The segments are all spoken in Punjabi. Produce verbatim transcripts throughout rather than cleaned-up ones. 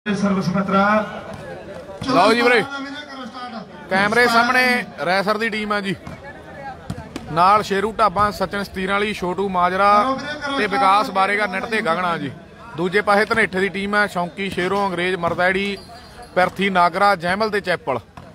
ਲਓ ਜੀ ਵੀਰੇ ਕੈਮਰੇ ਸਾਹਮਣੇ ਰੈਸਰ ਦੀ ਟੀਮ ਹੈ ਜੀ। ਨਾਲ ਸ਼ੇਰੂ ਢਾਬਾ, ਸਚਨ ਸਤੀਰਾਂ ਵਾਲੀ, ਛੋਟੂ ਮਾਜਰਾ ਤੇ ਵਿਕਾਸ ਬਾਰੇਗਾ ਨੈਟ ਤੇ ਗਗਣਾ ਜੀ। ਦੂਜੇ ਪਾਸੇ ਧਨੇਠੇ ਦੀ ਟੀਮ ਹੈ ਸ਼ੌਂਕੀ, ਸ਼ੇਰੋਂ, ਅੰਗਰੇਜ਼, ਮਰਦੈੜੀ, ਪਿਰਥੀ, ਨਾਗਰਾ, ਜੈਮਲ ਤੇ ਚੈਪਲ।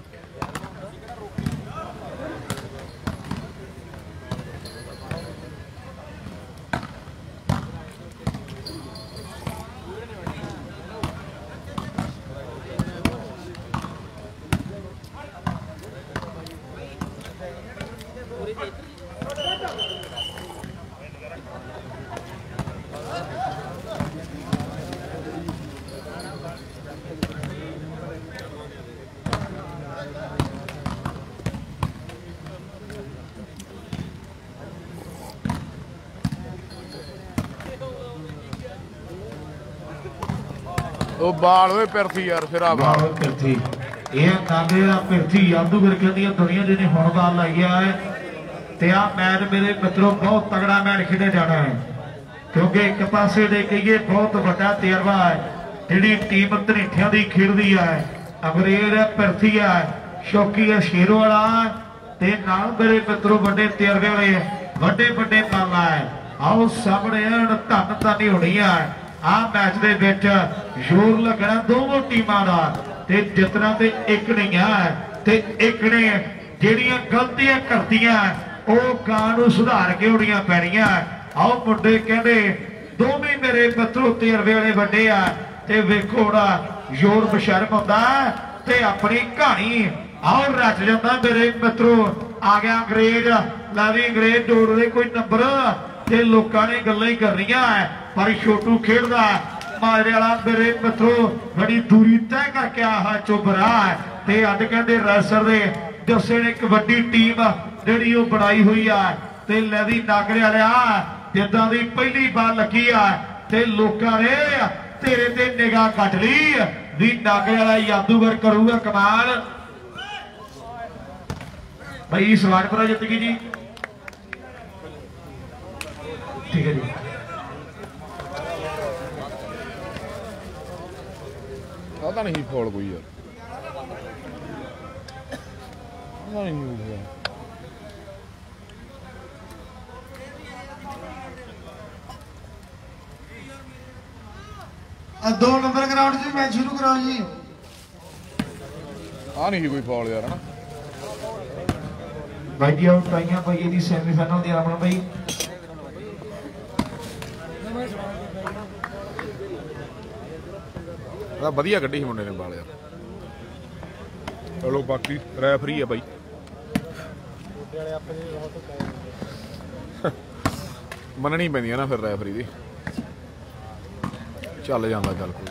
ਉਹ ਬਾਲ ਓਏ ਪਿਰਥੀ ਯਾਰ, ਫਿਰਾ ਬਾਲ ਪਿਰਥੀ। ਇਹ ਨਾਗੇ ਦਾ ਪਿਰਥੀ ਜਾਦੂਗਰ ਕਹਿੰਦੀ ਦੁਨੀਆ ਦੇ ਨੇ ਹੁਣ ਬਾਲ ਲਾਈਆ ਹੈ ਤੇ ਆ ਮੈਚ ਮੇਰੇ ਮਿੱਤਰੋ ਬਹੁਤ ਤਗੜਾ ਮੈਚ ਖੇਡਿਆ ਜਾਣਾ ਹੈ, ਕਿਉਂਕਿ ਇੱਕ ਪਾਸੇ ਦੇ ਕਹੀਏ ਬਹੁਤ ਵੱਡਾ ਤਜਰਬਾ ਹੈ ਜਿਹੜੀ ਟੀਮ ਧਨੇਠਿਆਂ ਦੀ ਖੇਡਦੀ ਹੈ। ਅੰਗਰੇਜ਼ ਪਿਰਥੀ ਹੈ, ਸ਼ੌਕੀ ਹੈ ਸ਼ੇਰੋਂ ਵਾਲਾ ਤੇ ਨਾਲ ਮੇਰੇ ਮਿੱਤਰੋ ਵੱਡੇ ਤਜਰਬੇ ਵਾਲੇ ਵੱਡੇ ਵੱਡੇ ਬਾਲਾਂ ਹੈ। ਆਓ ਸਾਹਮਣੇ ਧੰਨ ਧਾਨੀ ਹੋਣੀ ਹੈ। ਆ ਮੈਚ ਦੇ ਵਿੱਚ ਜ਼ੋਰ ਲੱਗਣਾ ਦੋਵੇਂ ਟੀਮਾਂ ਦਾ ਤੇ ਜਿੱਤਣਾ ਤੇ ਇੱਕ ਨਹੀਂ ਹੈ ਤੇ ਇੱਕ ਨੇ ਜਿਹੜੀਆਂ ਗਲਤੀਆਂ ਕਰਦੀਆਂ ਉਹ ਕਾਂ ਨੂੰ ਸੁਧਾਰ ਕੇ ਹੋਣੀਆਂ ਪੈਣੀਆਂ। ਆਓ ਮੁੰਡੇ ਕਹਿੰਦੇ ਦੋਵੇਂ ਮੇਰੇ ਮਿੱਤਰੋ ਤਜਰਬੇ ਵਾਲੇ ਵੱਡੇ ਆ ਤੇ ਵੇਖੋ ਹੁਣ ਜ਼ੋਰ ਬਸ਼ਰਮ ਹੁੰਦਾ ਤੇ ਆਪਣੀ ਕਹਾਣੀ ਆਓ ਰਚ ਜਾਂਦਾ ਮੇਰੇ ਮਿੱਤਰੋ। ਆ ਗਿਆ ਅੰਗਰੇਜ਼, ਲੈ ਵੀ ਅੰਗਰੇਜ਼ ਦੌੜ ਦੇ ਕੋਈ ਨੰਬਰ ਤੇ ਲੋਕਾਂ ਨੇ ਗੱਲਾਂ ਹੀ ਕਰਨੀਆਂ ਪਰ ਛੋਟੂ ਖੇਡਦਾ ਮਾਰੇ ਵਾਲਾ ਮੇਰੇ ਮਿੱਤਰੋ ਬੜੀ ਦੂਰੀ ਤੈਅ ਕਰਕੇ ਆਹ ਚੁਬਰਾ ਤੇ ਅੱਜ ਕਹਿੰਦੇ ਰੈਸਰ ਦੇ ਜੱਸੇ ਨੇ ਇੱਕ ਵੱਡੀ ਟੀਮ ਜਿਹੜੀ ਉਹ ਬਣਾਈ ਹੋਈ ਆ ਤੇ ਲੈਦੀ ਨਾਗਰੇ ਵਾਲਿਆ ਜਿੱਦਾਂ ਦੀ ਪਹਿਲੀ ਬਾਲ ਲੱਗੀ ਆ ਤੇ ਲੋਕਾਂ ਨੇ ਤੇਰੇ ਤੇ ਨਿਗਾਹ ਕੱਟ ਲਈ ਵੀ ਨਾਗਰੇ ਵਾਲਾ ਜਾਦੂਗਰ ਕਰੂਗਾ ਕਮਾਲ। ਭਾਈ ਸਵਾਨਪੁਰਾ ਜਿੱਤ ਗਈ ਜੀ, ਠੀਕ ਹੈ ਜੀ। ਪਤਾ ਨਹੀਂ ਫੋਲ ਕੋਈ ਯਾਰ, ਪਤਾ ਨਹੀਂ ਹੋਊਗਾ। दो नंबर ग्राउंड से मैच शुरू कराओ जी। आ नहीं कोई फॉल यार ना भाई जी आउट आईया भाई ये सेमीफाइनल दी आमन भाई ਵਧੀਆ ਕੱਢੀ ਸੀ ਮੁੰਡੇ ਨੇ ਬਾਲ ਯਾਰ। ਚਲੋ ਬਾਕੀ ਰੈਫਰੀ ਆ ਬਾਈ, ਮੰਨਣੀ ਪੈਂਦੀ ਆ ਨਾ ਫਿਰ ਰੈਫਰੀ ਦੀ। ਚੱਲ ਜਾਂਦਾ ਚੱਲ ਕੋਈ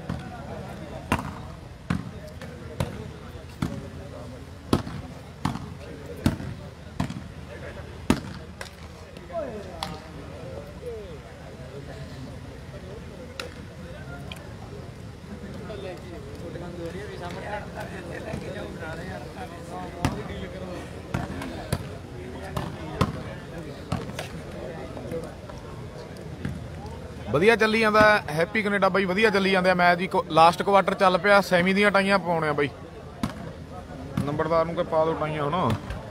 ਵਧੀਆ ਚੱਲੀ ਜਾਂਦਾ। ਹੈਪੀ ਕੈਨੇਡਾ ਬਾਈ ਵਧੀਆ ਚੱਲੀ ਜਾਂਦੇ ਮੈਚ ਜੀ। ਲਾਸਟ ਕੁਆਟਰ ਚੱਲ ਪਿਆ, ਸੈਮੀ ਦੀਆਂ ਟਾਈਆਂ ਪਾਉਣੇ ਆ ਬਾਈ। ਨੰਬਰਦਾਰ ਨੂੰ ਕਿ ਪਾ ਦੋ ਟਾਈਆਂ ਹੁਣ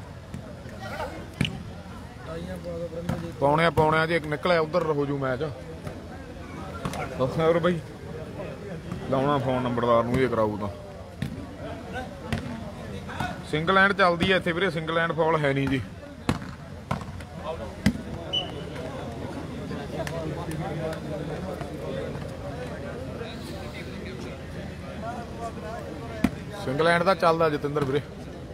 ਪਾਉਣੇ ਆ ਪਾਉਣੇ ਆ ਜੇ ਨਿਕਲਿਆ ਉਧਰ ਹੋ ਜੂ ਮੈਚ। ਦੱਸਣਾ ਹੋਰ ਬਾਈ, ਲਾਉਣਾ ਫੋਨ ਨੰਬਰਦਾਰ ਨੂੰ ਇਹ ਕਰਾਊ ਤਾਂ। ਸਿੰਗਲ ਹੈਂਡ ਚੱਲਦੀ ਹੈ ਇੱਥੇ ਵੀਰੇ, ਸਿੰਗਲ ਹੈਂਡ ਫਾਲ ਹੈ ਨਹੀਂ ਜੀ। ਸਿੰਗਲ ਹੈਂਡ ਦਾ ਚੱਲਦਾ ਜਤਿੰਦਰ ਵੀਰੇ।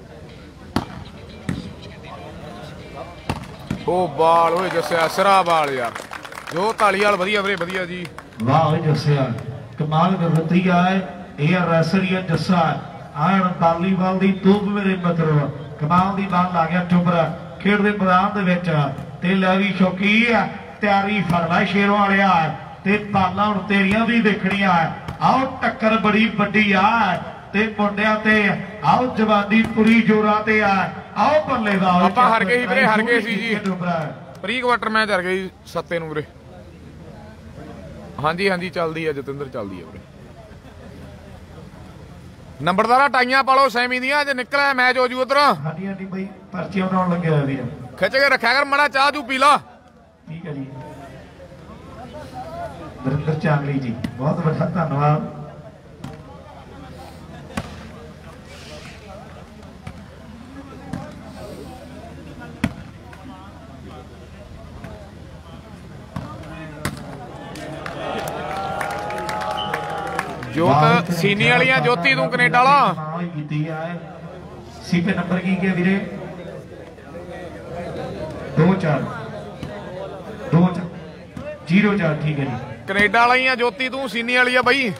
ਉਹ ਬਾਲ ਓਏ ਜੱਸਿਆ ਸਿਰਾ ਬਾਲ ਯਾਰ। ਜੋ ਧਾਲੀਵਾਲ ਵਧੀਆ ਵੀਰੇ ਵਧੀਆ ਜੀ। ਵਾਹ ਓਏ ਜੱਸਿਆ ਕਮਾਲ ਕਰਤੀ ਆ ਇਹ ਰੈਸਰੀਆ ਜੱਸਾ ਆਣ ਧਾਲੀਵਾਲ ਦੀ ਤੂਬ ਮੇਰੇ ਮਿੱਤਰੋ ਕਮਾਲ ਦੀ ਬਾਲ ਲਾ ਗਿਆ ਚੁਬਰਾ ਖੇਡ ਦੇ ਮੈਦਾਨ ਦੇ ਵਿੱਚ ਤੇ ਲੈ ਵੀ ਸ਼ੌਕੀ ਆ ਤਿਆਰੀ ਫੜਨਾ ਸ਼ੇਰੋਂ ਵਾਲਿਆ ਤੇ ਬਾਲਾਂ ਹੁਣ ਤੇਰੀਆਂ ਵੀ ਦੇਖਣੀਆਂ। ਆਓ ਟੱਕਰ ਬੜੀ ਵੱਡੀ ਆ ਤੇ ਮੁੰਡਿਆਂ ਤੇ ਆਓ ਜਵਾਨੀ ਪੂਰੀ ਜੋਰਾਂ ਤੇ ਆ। ਆਓ ਬੱਲੇ ਦਾ ਆਪਾਂ ਹਾਰ ਗਏ ਸੀ ਵੀਰੇ, ਹਾਰ ਗਏ ਸੀ ਜੀ ਪ੍ਰੀ ਕੁਆਟਰ ਮੈਚ ਹਾਰ ਗਏ ਜੀ ਸੱਤੇ ਨੂੰ ਵੀਰੇ। ਹਾਂਜੀ ਹਾਂਜੀ ਚੱਲਦੀ ਆ ਜਤਿੰਦਰ, ਚੱਲਦੀ ਆ ਵੀਰੇ। ਨੰਬਰਦਾਰਾ ਟਾਈਆਂ ਪਾਲੋ ਸੈਮੀ ਦੀਆਂ ਜੇ ਨਿਕਲਿਆ ਮੈਚ ਹੋ ਜੂ ਉਧਰ। ਹਾਂਜੀ ਹਾਂਜੀ ਬਈ ਪਰਚੀਆਂ ਬਣਾਉਣ ਲੱਗਿਆ ਹੋਇਆ ਵੀਰ। ਖਿੱਚ ਕੇ ਰੱਖਿਆ ਕਰ ਮੜਾ ਚਾਹ ਚੂ ਪੀ ਲਾ। ਠੀਕ ਹੈ ਜੀ ਵਰਿੰਦਰ ਚਾਂਗਲੀ ਜੀ ਬਹੁਤ ਵੱਡਾ ਧੰਨਵਾਦ। ਜੋਤ ਸੀਨੀ ਵਾਲੀਆਂ ਜੋਤੀ ਤੂੰ ਕੈਨੇਡਾ ਵਾਲਾ ਹਾਂ ਕੀਤੀ ਹੈ। ਸੀਪੇ ਨੰਬਰ ਕੀ ਕੀ ਵੀਰੇ? ਦੋ ਚਾਰ ਦੋ ਜ਼ੀਰੋ ਚਾਰ। ਠੀਕ ਹੈ ਜੀ ਕੈਨੇਡਾ ਵਾਲੀ ਆ ਜੋਤੀ ਤੂੰ ਸੀਨੀ ਵਾਲੀ ਆ ਬਾਈ।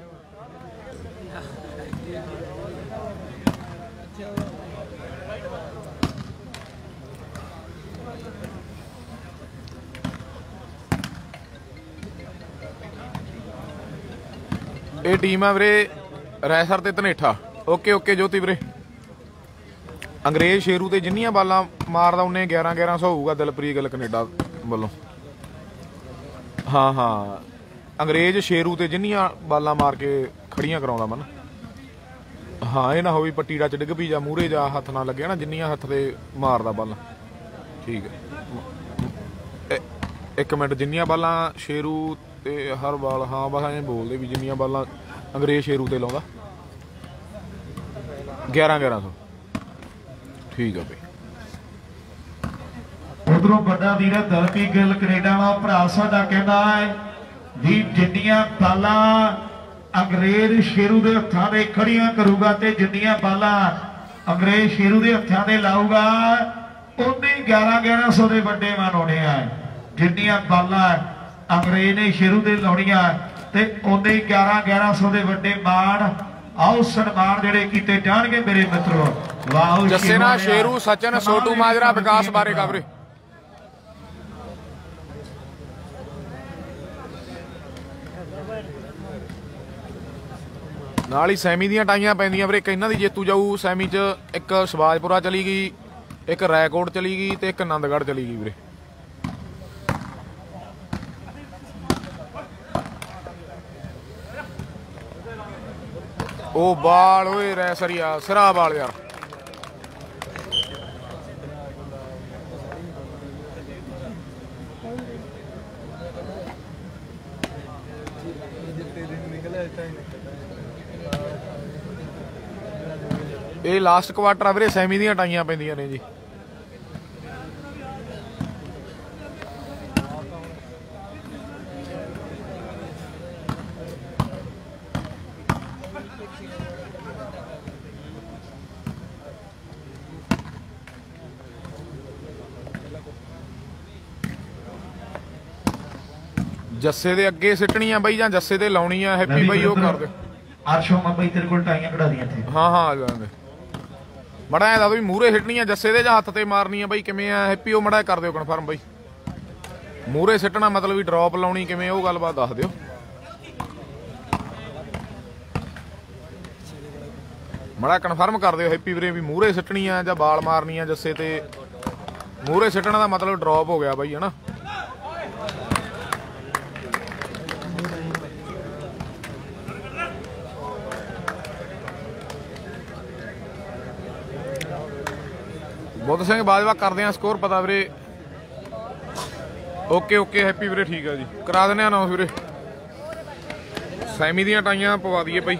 ਇਹ ਟੀਮ ਆ ਵੀਰੇ ਰੈਸਰ ਤੇ ਧਨੇਠਾ। ਓਕੇ ਓਕੇ ਜੋਤੀ ਵੀਰੇ। ਅੰਗਰੇਜ਼ ਸ਼ੇਰੂ ਤੇ ਜਿੰਨੀਆਂ ਬਾਲਾਂ ਮਾਰਦਾ ਉਹਨੇ ਗਿਆਰਾਂ ਗਿਆਰਾਂ ਸੌ ਹੋਊਗਾ ਦਿਲਪ੍ਰੀਤ ਗਿੱਲ ਕੈਨੇਡਾ ਵੱਲੋਂ। ਹਾਂ ਹਾਂ ਅੰਗਰੇਜ਼ ਸ਼ੇਰੂ ਤੇ ਜਿੰਨੀਆਂ ਬਾਲਾਂ ਮਾਰ ਕੇ ਖੜੀਆਂ ਕਰਾਉਂਦਾ ਮਨ। ਹਾਂ ਇਹ ਨਾ ਹੋਵੇ ਪੱਟੀ ਡੱਚ ਡਿੱਗ ਪਈ ਜਾਂ ਮੂਹਰੇ ਜਾ ਹੱਥ ਨਾ ਲੱਗਿਆ ਨਾ ਜਿੰਨੀਆਂ ਹੱਥ ਤੇ ਮਾਰਦਾ ਬਾਲਾਂ। ਠੀਕ ਹੈ ਇੱਕ ਮਿੰਟ ਜਿੰਨੀਆਂ ਬਾਲਾਂ ਸ਼ੇਰੂ ਤੇ ਹਰ ਬਾਲ ਹਾਂ ਬਸ ਐਂ ਬੋਲਦੇ ਵੀ ਜਿੰਨੀਆਂ ਬਾਲਾਂ ਅੰਗਰੇਜ਼ ਸ਼ੇਰੂ ਤੇ ਲਾਉਂਦਾ ਗਿਆਰਾਂ ਗਿਆਰਾਂ ਸੌ। ਠੀਕ ਆ ਬਈ। ਉਧਰੋਂ ਵੱਡਾ ਵੀਰ ਦਿਲਪ੍ਰੀਤ ਗਿੱਲ ਕੈਨੇਡਾ ਵਾਲਾ ਭਰਾ ਸਾਡਾ ਕਹਿੰਦਾ ਹੈ ਵੀ ਜਿੰਨੀਆਂ ਬਾਲਾਂ ਅੰਗਰੇਜ਼ ਸ਼ੇਰੂ ਦੇ ਹੱਥਾਂ ਦੇ ਖੜੀਆਂ ਕਰੂਗਾ ਤੇ ਜਿੰਨੀਆਂ ਬਾਲਾਂ ਅੰਗਰੇਜ਼ ਸ਼ੇਰੂ ਦੇ ਹੱਥਾਂ ਦੇ ਲਾਊਗਾ ਉਨੀ ਗਿਆਰਾਂ ਗਿਆਰਾਂ ਸੌ ਦੇ ਵੱਡੇ ਮਾਨ ਹੋਣੇ ਆ। ਜਿੰਨੀਆਂ ਬਾਲਾਂ ਅੰਗਰੇਜ਼ ਨੇ ਸ਼ੇਰੂ ਦੇ ਲਾਉਣੀਆਂ ਤੇ ਉਨੇ ਹੀ ਗਿਆਰਾਂ ਗਿਆਰਾਂ ਸੌ ਦੇ ਵੱਡੇ ਮਾਣ ਆਓ ਸਨਮਾਨ ਜਿਹੜੇ ਕੀਤੇ ਜਾਣਗੇ ਮੇਰੇ ਮਿੱਤਰੋ। ਵਾਹ ਜੱਸੇ ਨਾਲ ਸ਼ੇਰੂ ਸਚਨ ਛੋਟੂ ਮਾਜਰਾ ਵਿਕਾਸ ਬਾਰੇ ਕਵਰੇ। ਨਾਲ ਹੀ ਸੈਮੀ ਦੀਆਂ ਟਾਈਆਂ ਪੈਂਦੀਆਂ ਵੀਰੇ। ਇੱਕ ਇਹਨਾਂ ਦੀ ਜੇਤੂ ਜਾਊ ਸੈਮੀ ਚ, ਇੱਕ ਸ਼ਿਵਾਜਪੁਰਾ ਚਲੀ ਗਈ, ਇੱਕ ਰਾਏਕੋਟ ਚਲੀ ਗਈ ਤੇ ਇੱਕ ਆਨੰਦਗੜ੍ਹ ਚਲੀ ਗਈ ਵੀਰੇ। ਉਹ ਬਾਲ ਓਏ ਰੈਸਰੀਆ ਸਿਰਾ ਬਾਲ ਯਾਰ। ਇਹ ਲਾਸਟ ਕੁਆਟਰ ਆ ਵੀਰੇ ਸੈਮੀ ਦੀਆਂ ਟਾਈਆਂ ਪੈਂਦੀਆਂ ਨੇ ਜੀ। ਜੱਸੇ ਦੇ ਅੱਗੇ ਸਿੱਟਣੀਆਂ ਬਾਈ ਜਾਂ ਜੱਸੇ ਤੇ ਲਾਉਣੀ ਆ ਹੈਪੀ ਬਾਈ ਉਹ ਕਰ ਦੇ। ਅਰਸ਼ੋ ਮੰਬਈ ਤੇਰੇ ਕੋਲ ਟਾਈਆਂ ਕਢਾ ਦੀਆਂ ਇੱਥੇ। ਹਾਂ ਹਾਂ ਆ ਜਾਂਦੇ ਮੜਾ ਐ ਦੱਸ ਵੀ ਮੂਹਰੇ ਸਿੱਟਣੀਆਂ ਜੱਸੇ ਦੇ ਜਾਂ ਹੱਥ ਤੇ ਮਾਰਨੀਆਂ ਬਾਈ ਕਿਵੇਂ ਆ ਹੈਪੀ ਉਹ ਮੜਾ ਕਰ ਦਿਓ ਕਨਫਰਮ ਬਾਈ। ਮੂਹਰੇ ਸਿੱਟਣਾ ਮਤਲਬ ਵੀ ਡ੍ਰੌਪ ਲਾਉਣੀ ਕਿਵੇਂ ਉਹ ਗੱਲਬਾਤ ਦੱਸ ਦਿਓ। ਮੜਾ ਕਨਫਰਮ ਕਰ ਦਿਓ ਹੈਪੀ ਵੀਰੇ ਵੀ ਮੂਹਰੇ ਸਿੱਟਣੀ ਆ ਜਾਂ ਬਾਲ ਮਾਰਨੀ ਆ ਜੱਸੇ ਤੇ। ਮੂਹਰੇ ਸਿੱਟਣ ਦਾ ਮਤਲਬ ਡ੍ਰੌਪ ਹੋ ਗਿਆ ਬਾਈ ਹਨਾ। ਬੁੱਧ ਸਿੰਘ ਬਾਜਵਾ ਕਰਦੇ ਆ ਸਕੋਰ ਪਤਾ ਵੀਰੇ। ਓਕੇ ਓਕੇ ਹੈਪੀ ਵੀਰੇ ਠੀਕ ਆ ਜੀ ਕਰਾ ਦਿੰਦੇ ਆ ਅਨਾਉਂਸ ਵੀਰੇ। ਸੈਮੀ ਦੀਆਂ ਟਾਈਆਂ ਪਵਾ ਦਈਏ ਬਾਈ।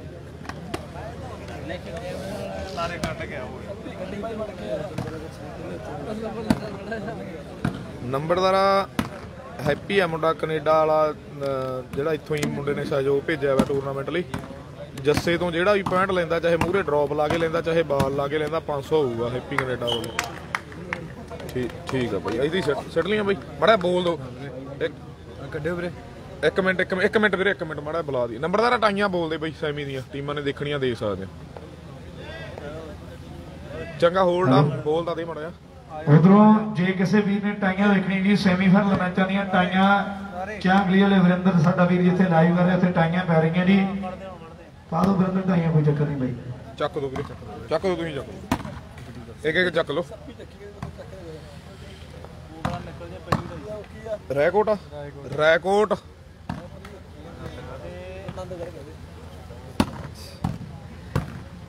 ਨੰਬਰਦਾਰਾ ਹੈਪੀ ਆ ਮੁੰਡਾ ਕੈਨੇਡਾ ਵਾਲਾ ਜਿਹੜਾ ਇੱਥੋਂ ਹੀ ਮੁੰਡੇ ਨੇ ਸਹਿਯੋਗ ਭੇਜਿਆ ਵਾ ਟੂਰਨਾਮੈਂਟ ਲਈ। ਜੱਸੇ ਤੋਂ ਜਿਹੜਾ ਵੀ ਪੁਆਇੰਟ ਲੈਂਦਾ ਚਾਹੇ ਮੂਹਰੇ ਡ੍ਰੌਪ ਲਾ ਕੇ ਲੈਂਦਾ ਚਾਹੇ ਬਾਲ ਲਾ ਕੇ ਲੈਂਦਾ ਪੰਜ ਸੌ ਹੋਊਗਾ ਹੈਪੀ ਕੈਨੇਡਾ ਵੱਲੋਂ। ਠੀਕ ਠੀਕ ਆ ਬਾਈ ਇਹਦੀ ਸਿੱਟ ਲੀਆਂ ਬਾਈ ਮਾੜਾ ਬੋਲ ਦੋ ਇੱਕ ਕੱਢਿਓ ਵੀਰੇ। ਇੱਕ ਮਿੰਟ ਇੱਕ ਇੱਕ ਮਿੰਟ ਵੀਰੇ ਇੱਕ ਮਿੰਟ ਮਾੜਾ ਬੁਲਾ ਦੀ। ਨੰਬਰਦਾਰ ਟਾਈਆਂ ਬੋਲਦੇ ਬਾਈ ਸੈਮੀ ਦੀਆਂ ਟੀਮਾਂ ਨੇ ਦੇਖਣੀਆਂ ਦੇਖ ਸਕਦੇ ਚੰਗਾ ਹੋਲਡ ਆ ਬੋਲਦਾ ਦੇ ਮਾੜਾ ਜਿਹਾ। ਉਧਰੋਂ ਜੇ ਕਿਸੇ ਵੀਰ ਨੇ ਟਾਈਆਂ ਦੇਖਣੀ ਜੀ ਸੈਮੀਫਾਈਨਲ ਮੈਚਾਂ ਦੀਆਂ ਟਾਈਆਂ ਚਾਂਗਲੀ ਵਾਲੇ ਵਰਿੰਦਰ ਸਾਡਾ ਵੀਰ ਜਿੱਥੇ ਲਾਈਵ ਕਰ ਰਿਹਾ ਉੱਥੇ ਟਾਈਆਂ ਪੈ ਰਹੀਆਂ ਜੀ। ਪਾ ਦੋ ਵਰਿੰਦਰ ਟਾਈਆਂ ਕੋਈ ਚੱਕਰ ਨਹੀਂ ਬਾਈ। ਚੱਕ ਦੋ ਵੀਰੇ ਚੱਕ ਦੋ ਤੁਸੀਂ ਚੱਕ ਲਓ ਇੱਕ ਇੱਕ ਚੱਕ ਲਓ। ਰੈਕੋਟ ਰੈਕੋਟ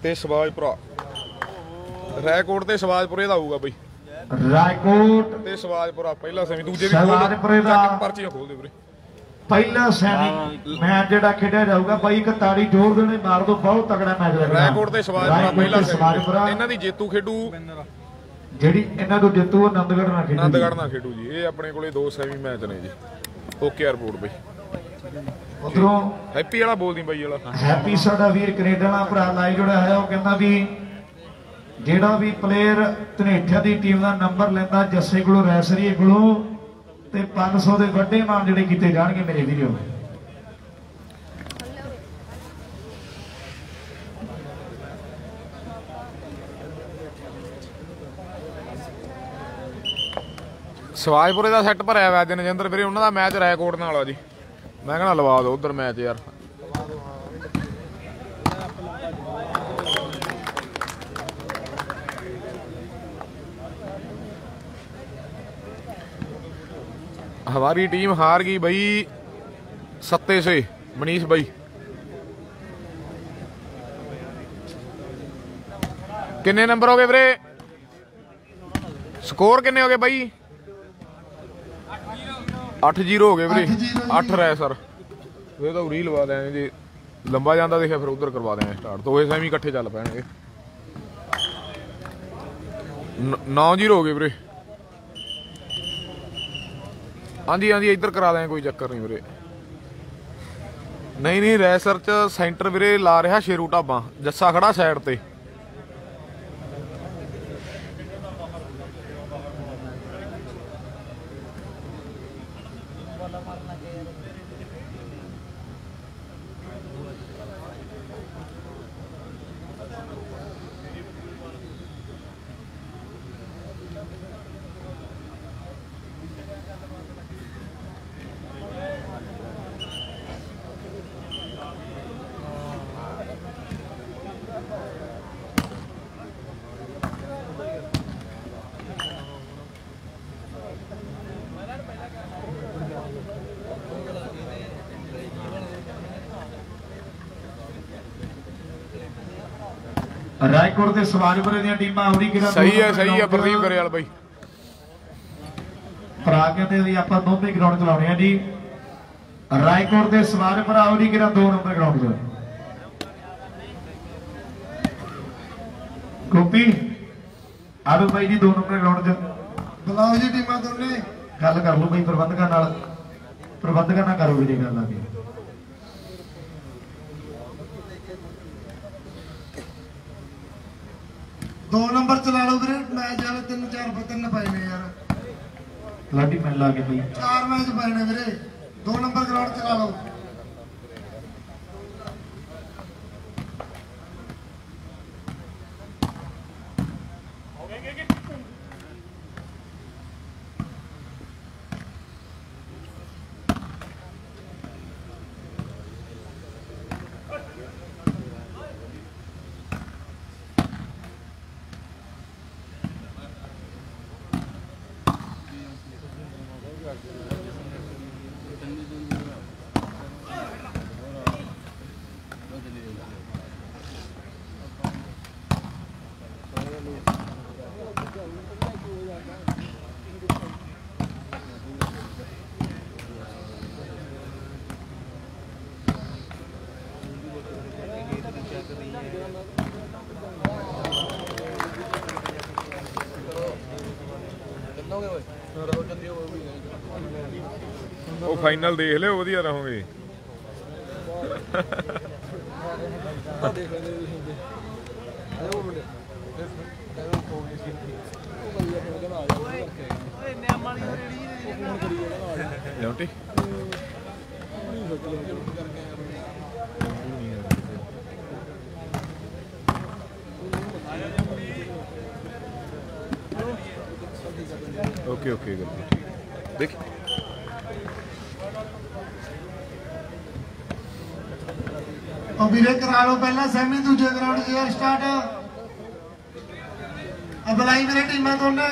ਤੇ ਸਵਾਜਪੁਰਾ ਰਾਏਕੋਟ ਤੇ ਸਵਾਜਪੁਰੇ ਦਾ ਆਊਗਾ ਬਈ ਰਾਏਕੋਟ ਤੇ ਸਵਾਜਪੁਰਾ ਪਹਿਲਾ ਸੈਮੀ ਦੂਜੇ ਵੀ ਸਵਾਜਪੁਰੇ ਦਾ ਪਰਚੀਆਂ ਖੋਲ ਦੇ ਵੀਰੇ ਪਹਿਲਾ ਸੈਮੀ ਮੈਚ ਜਿਹੜਾ ਖੇਡਿਆ ਜਾਊਗਾ ਬਾਈ ਇੱਕ ਤਾੜੀ ਜੋੜ ਦੇਣੇ ਮਾਰ ਦੋ ਬਹੁਤ ਤਗੜਾ ਮੈਚ ਲੱਗਣਾ ਰਾਏਕੋਟ ਤੇ ਸਵਾਜਪੁਰਾ ਪਹਿਲਾ ਸੈਮੀ ਇਹਨਾਂ ਦੀ ਜੇਤੂ ਖੇਡੂ ਜਿਹੜੀ ਇਹਨਾਂ ਤੋਂ ਜੇਤੂ ਆਨੰਦਗੜ੍ਹ ਨਾਲ ਖੇਡੂ ਆਨੰਦਗੜ੍ਹ ਨਾਲ ਖੇਡੂ ਜੀ ਇਹ ਆਪਣੇ ਕੋਲੇ ਦੋ ਸੈਮੀ ਮੈਚ ਨੇ ਜੀ ਓਕੇ 에ਅਰਪੋਰਟ ਬਈ ਉਧਰੋਂ ਹੈਪੀ ਵਾਲਾ ਬੋਲਦੀ ਬਾਈ ਵਾਲਾ ਹੈਪੀ ਸਾਡਾ ਵੀਰ ਕੈਨੇਡਾ ਨਾਲ ਭਰਾ ਲਾਈ ਜੁੜਿਆ ਹੈ ਉਹ ਕਹਿੰਦਾ ਵੀ ਜਿਹੜਾ ਵੀ ਪਲੇਅਰ ਧਨੇਠਾ ਦੀ ਟੀਮ ਦਾ ਨੰਬਰ ਲੈਂਦਾ ਜੱਸੇ ਕੋਲੋਂ ਰੈਸਰੀਏ ਕੋਲੋਂ ਤੇ ਪੰਜ ਸੌ ਦੇ ਵੱਡੇ ਮਾਨ ਜਿਹੜੇ ਕੀਤੇ ਜਾਣਗੇ ਮੇਰੇ ਵੀਰੋ ਸਵਾਜਪੁਰੇ ਦਾ ਸੈੱਟ ਭਰਿਆ ਹੋਇਆ ਜਨਜਿੰਦਰ ਵੀਰੇ ਉਹਨਾਂ ਦਾ ਮੈਚ ਰਾਏਕੋਟ ਨਾਲ ਆ ਜੀ ਮੈਂ ਕਹਿੰਦਾ ਲਵਾ ਦਿਓ ਉਧਰ ਮੈਚ ਯਾਰ हमारी टीम हार गई भाई सत्ते से मनीष भाई किन्ने नंबर हो गए वीरे स्कोर किन्ने हो गए भाई अठ जीरो हो गए वीरे अठ रहे सर ये तो उरी लवा देंगे जी लंबा जाता देखा फिर उधर करवा देंगे स्टार्ट तो वैसे भी इकट्ठे चल पैणगे नौ जीरो हो गए वीरे हाँ जी हाँ जी इधर करा दें कोई चक्कर नहीं वीरे नहीं नहीं रैसर च सेंटर वीरे ला रहा शेरू ढाबा जस्सा खड़ा साइड ते रायकोट के सवाजपुरे दी टीमां उरी गिरा सही है सही है प्रदीप गरेवाल भाई भरा कहते भी आपां दोवें ग्राउंड चलाउणे आ जी रायकोट के सवाजपुरा उरी गिरा दो नंबर ग्राउंड गोपी आवे भाई जी दो नंबर ग्राउंड च बुलाओ जी टीमां दोने गल कर लो भाई प्रबंधकां नाल प्रबंधकां नाल करो जी गल आके दो नंबर चला लो वीरे मैच वाले तीन चार तीन पाए ने यार लाडी मैन ला के भाई चार मैच पाए ने वीरे दो नंबर ग्राउंड चला लो ਉਹ ਫਾਈਨਲ ਦੇਖ ਲਿਓ ਵਧੀਆ ਰਹੋਗੇ ਜੌਂਟੀ ओके ओके देख वीरे करा लो पहला सैमी दूजे ग्राउंड च स्टार्ट अब बुलाई मेरे टीमां दोने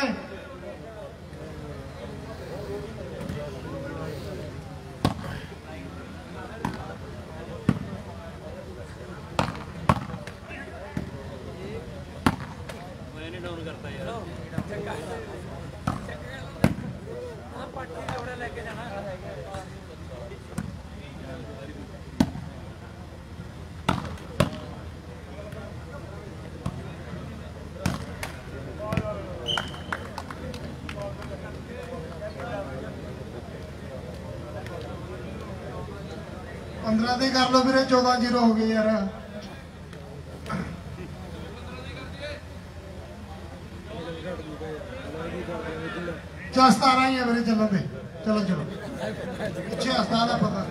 पंद्रह ਦੀ ਕਰ ਲਓ ਵੀਰੇ चौदह जीरो हो गए यार चल सतारह ही है मेरे चलो दे चलो चलो पीछे अस्ताद पता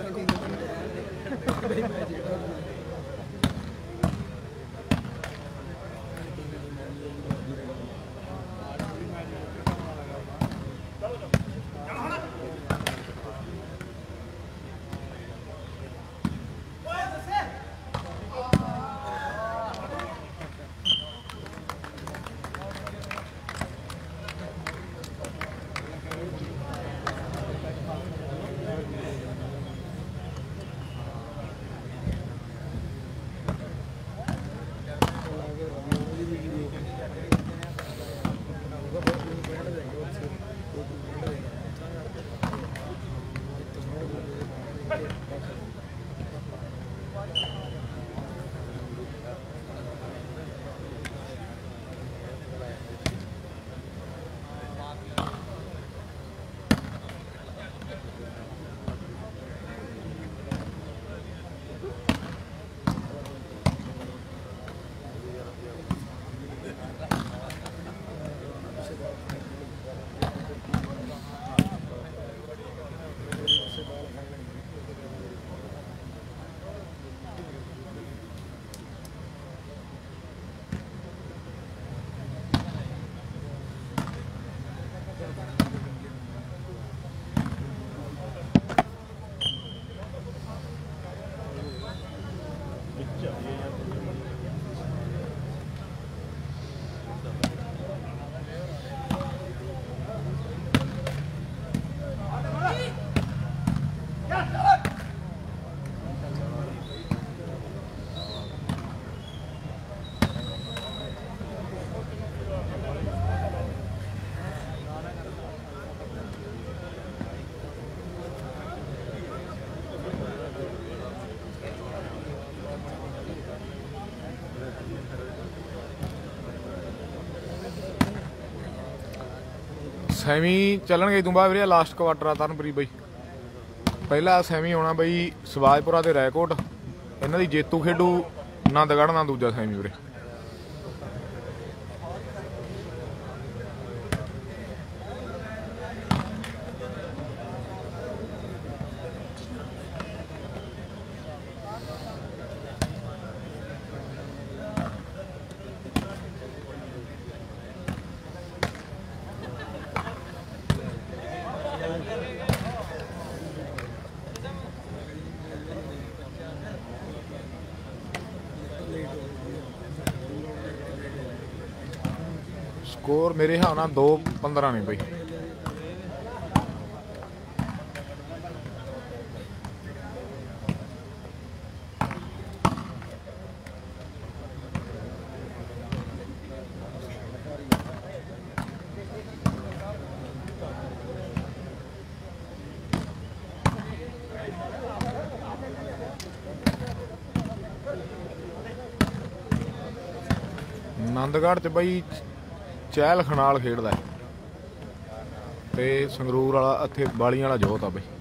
सैमी ਚੱਲਣਗੇ ਤੋਂ ਬਾਅਦ ਵੀਰੇ ਲਾਸਟ ਕੁਆਟਰ ਆ ਤਰਨਪੁਰੀ ਬਈ ਪਹਿਲਾ ਸੈਮੀ ਆਉਣਾ ਬਈ ਸਵਾਜਪੁਰਾ ਤੇ ਰੈਕੋਟ ਇਹਨਾਂ ਦੀ ਜੇਤੂ ਖੇਡੂ ਆਨੰਦਗੜ੍ਹ ਨਾਲ ਦੂਜਾ ਸੈਮੀ ਵੀਰੇ स्कोर मेरे हिसाब नाल दो पंद्रह ने बई आनंदगढ़ च बई चहल खनाल खेडदा ते संगरूर वाला इत्थे बालियां वाला जोत आ बई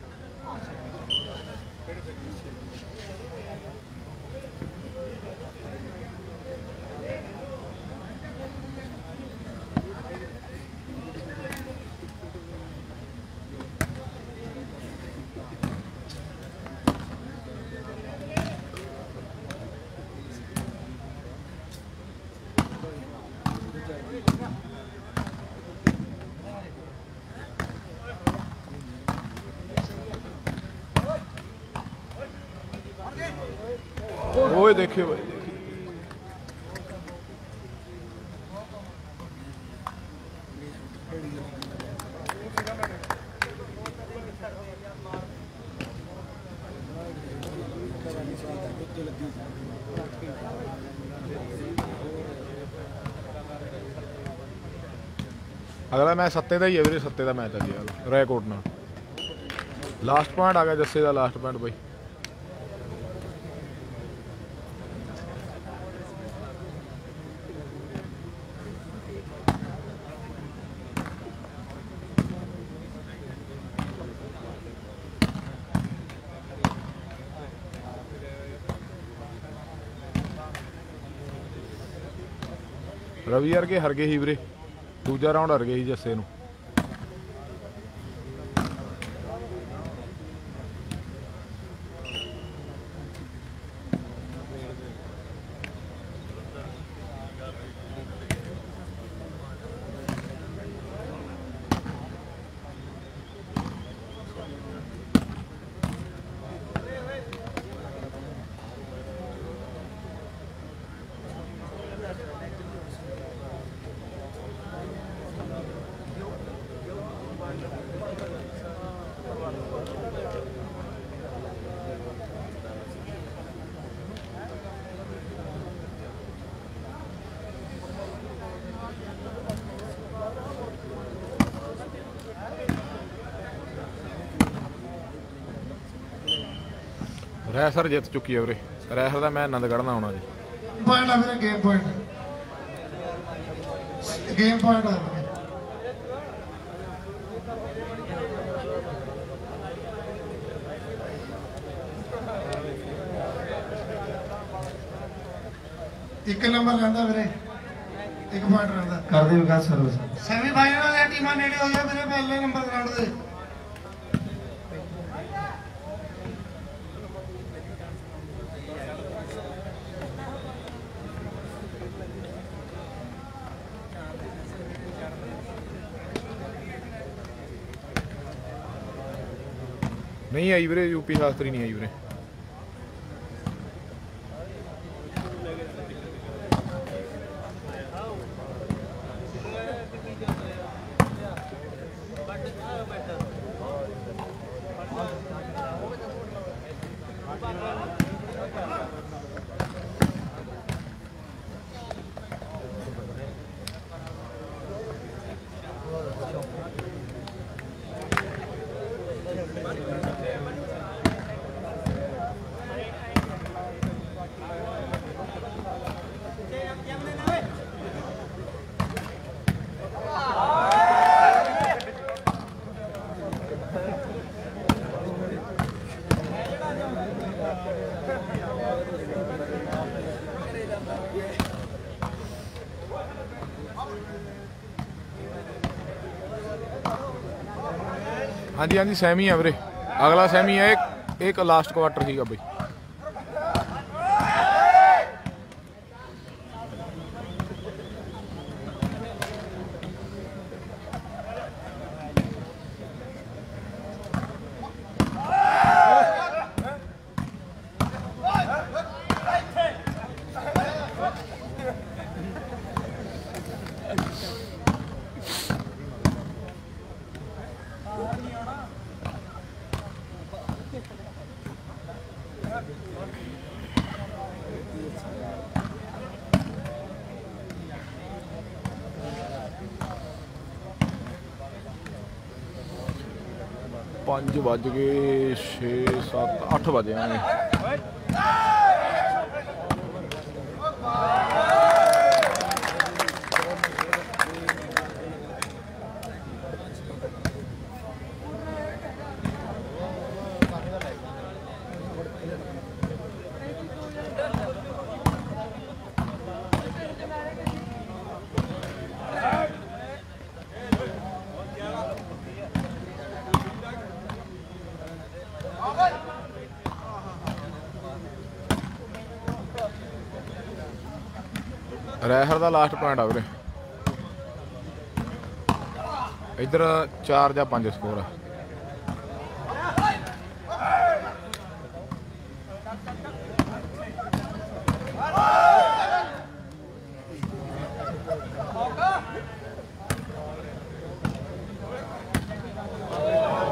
ओए देखिए भाई देखिए अगला मैच सत्ते का ही है वीरे, सत्ते का मैच है जी रैकोट नाल। लास्ट पॉइंट आ गया जस्से का, लास्ट पॉइंट बई। रवि वर्गे हर गए ही वीरे, दूजा राउंड हर गए ही जस्से नूं। रैसर जित चुकी है वीरे, रैसर का मैं आनंदगढ़ ना आना जी। पॉइंट है मेरा, गेम पॉइंट, गेम पॉइंट है। एक नंबर रहता मेरे, एक पॉइंट रहता। कर दे विकास सर्विस। ਸੈਮੀਫਾਈਨਲ ਦੀਆਂ ਟੀਮਾਂ ਨੇੜੇ ਹੋਈਆਂ ਮੇਰੇ ਪਹਿਲੇ ਨੰਬਰ ਗਰਾਊਂਡ ਦੇ। नहीं आई वीरे, यूपी शास्त्री नहीं आई वीरे। हाँ जी हाँ जी सैमी है वीरे, अगला सैमी है, एक एक लास्ट क्वार्टर सीगा बई। पाँच बज गए, छे सत्त अठ बजे आए। रैहर का लास्ट पॉइंट आ वीरे, इधर चार या पांच स्कोर है।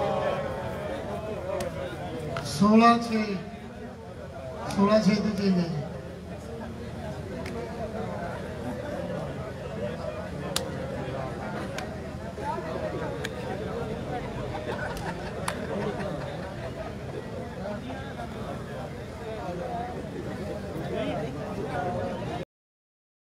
सोलह छे सोलह छे दी टीम है।